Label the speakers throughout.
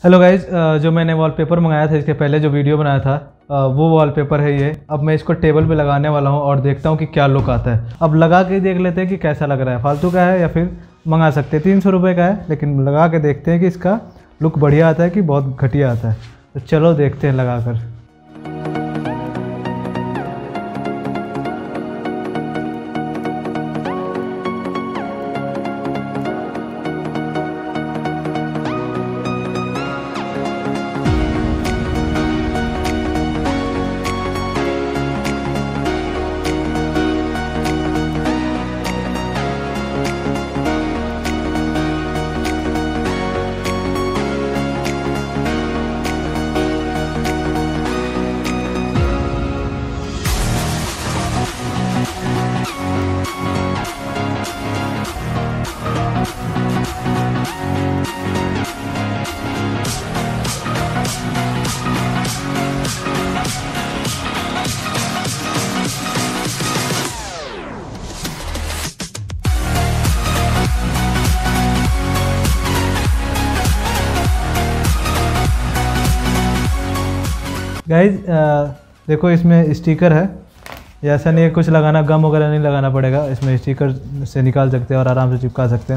Speaker 1: Hello guys, जो मैंने wallpaper मंगाया था इसके पहले जो वीडियो बनाया था वो वॉलपेपर है ये। अब मैं इसको टेबल पे लगाने वाला हूँ और देखता हूँ कि क्या लुक आता है। अब लगा के देख लेते हैं कि कैसा लग रहा है, फालतू का है या फिर मंगा सकते हैं। 300 रुपये का है, लेकिन लगा के देखते हैं कि इसका लुक बढ़िया आता है कि बहुत घटिया आता है। तो चलो देखते हैं लगा कर। गाइज देखो, इसमें स्टिकर है। ये ऐसा नहीं है कुछ लगाना, गम वगैरह नहीं लगाना पड़ेगा। इसमें स्टिकर से निकाल सकते हैं और आराम से चिपका सकते हैं।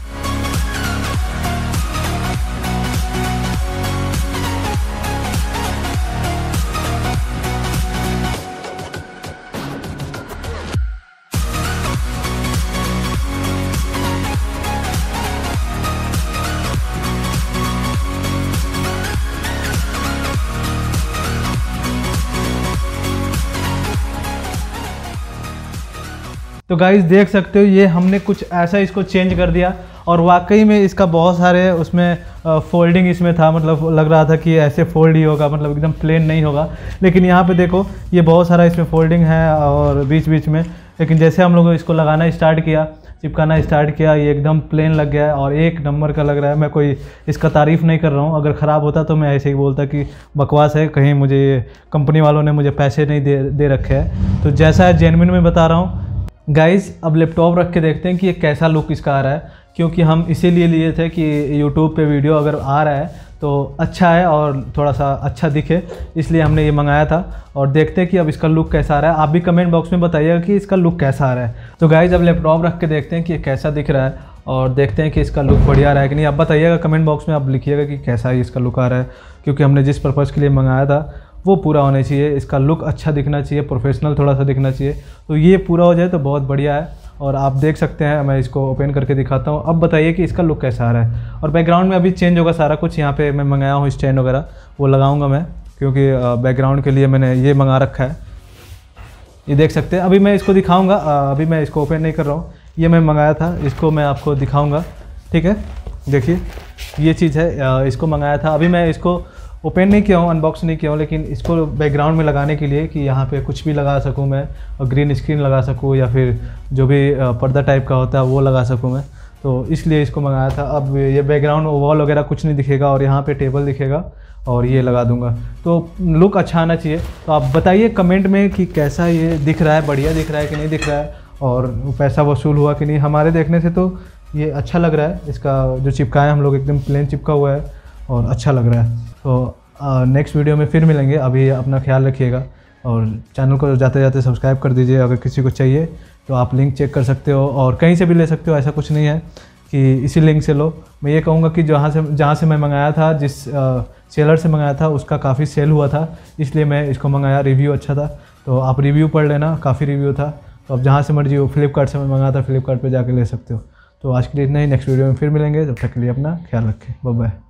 Speaker 1: तो गाइस देख सकते हो, ये हमने कुछ ऐसा इसको चेंज कर दिया और वाकई में इसका बहुत सारे उसमें फोल्डिंग इसमें था। मतलब लग रहा था कि ऐसे फोल्ड ही होगा, मतलब एकदम प्लेन नहीं होगा। लेकिन यहाँ पे देखो, ये बहुत सारा इसमें फोल्डिंग है और बीच बीच में। लेकिन जैसे हम लोग इसको लगाना स्टार्ट किया, चिपकाना स्टार्ट किया, ये एकदम प्लेन लग गया है और एक नंबर का लग रहा है। मैं कोई इसका तारीफ़ नहीं कर रहा हूँ। अगर ख़राब होता तो मैं ऐसे ही बोलता कि बकवास है, कहीं मुझे कंपनी वालों ने मुझे पैसे नहीं दे रखे हैं। तो जैसा है जेन्युइन में बता रहा हूँ। गाइज़ अब लैपटॉप रख के देखते हैं कि ये कैसा लुक इसका आ रहा है, क्योंकि हम इसीलिए लिए थे कि यूट्यूब पे वीडियो अगर आ रहा है तो अच्छा है और थोड़ा सा अच्छा दिखे, इसलिए हमने ये मंगाया था। और देखते हैं कि अब इसका लुक कैसा आ रहा है। आप भी कमेंट बॉक्स में बताइएगा कि इसका लुक कैसा आ रहा है। तो गाइज़ अब लैपटॉप रख के देखते हैं कि ये कैसा दिख रहा है और देखते हैं कि इसका लुक बढ़िया रहा है कि नहीं। आप बताइएगा कमेंट बॉक्स में, आप लिखिएगा कि कैसा है इसका लुक आ रहा है, क्योंकि हमने जिस पर्पज़ के लिए मंगाया था वो पूरा होना चाहिए। इसका लुक अच्छा दिखना चाहिए, प्रोफेशनल थोड़ा सा दिखना चाहिए। तो ये पूरा हो जाए तो बहुत बढ़िया है। और आप देख सकते हैं, मैं इसको ओपन करके दिखाता हूँ। अब बताइए कि इसका लुक कैसा आ रहा है। और बैकग्राउंड में अभी चेंज होगा सारा कुछ। यहाँ पे मैं मंगाया हूँ स्टैंड वगैरह, वो लगाऊंगा मैं, क्योंकि बैकग्राउंड के लिए मैंने ये मंगा रखा है। ये देख सकते हैं। अभी मैं इसको दिखाऊँगा, अभी मैं इसको ओपन नहीं कर रहा हूँ। ये मैं मंगाया था, इसको मैं आपको दिखाऊँगा, ठीक है। देखिए ये चीज़ है, इसको मंगाया था। अभी मैं इसको ओपन नहीं किया हूँ, अनबॉक्स नहीं किया हूँ, लेकिन इसको बैकग्राउंड में लगाने के लिए कि यहाँ पे कुछ भी लगा सकूँ मैं, और ग्रीन स्क्रीन लगा सकूँ या फिर जो भी पर्दा टाइप का होता है वो लगा सकूँ मैं। तो इसलिए इसको मंगाया था। अब ये बैकग्राउंड वॉल वगैरह कुछ नहीं दिखेगा और यहाँ पे टेबल दिखेगा और ये लगा दूँगा, तो लुक अच्छा आना चाहिए। तो आप बताइए कमेंट में कि कैसा ये दिख रहा है, बढ़िया दिख रहा है कि नहीं दिख रहा है, और पैसा वसूल हुआ कि नहीं। हमारे देखने से तो ये अच्छा लग रहा है। इसका जो चिपकाया हम लोग एकदम प्लेन चिपका हुआ है और अच्छा लग रहा है। तो नेक्स्ट वीडियो में फिर मिलेंगे। अभी अपना ख्याल रखिएगा और चैनल को जाते जाते सब्सक्राइब कर दीजिए। अगर किसी को चाहिए तो आप लिंक चेक कर सकते हो और कहीं से भी ले सकते हो, ऐसा कुछ नहीं है कि इसी लिंक से लो। मैं ये कहूँगा कि जहाँ से मैं मंगाया था, जिस सेलर से मंगाया था, उसका काफ़ी सेल हुआ था, इसलिए मैं इसको मंगाया। रिव्यू अच्छा था, तो आप रिव्यू पढ़ लेना, काफ़ी रिव्यू था। तो अब जहाँ से मर्जी हो, फ्लिपकार्ट से मैं मंगाया था, फ्लिपकार्ट पर जाके ले सकते हो। तो आज के लिए इतना ही। नेक्स्ट वीडियो में फिर मिलेंगे, तब तक के लिए अपना ख्याल रखें। Bye bye.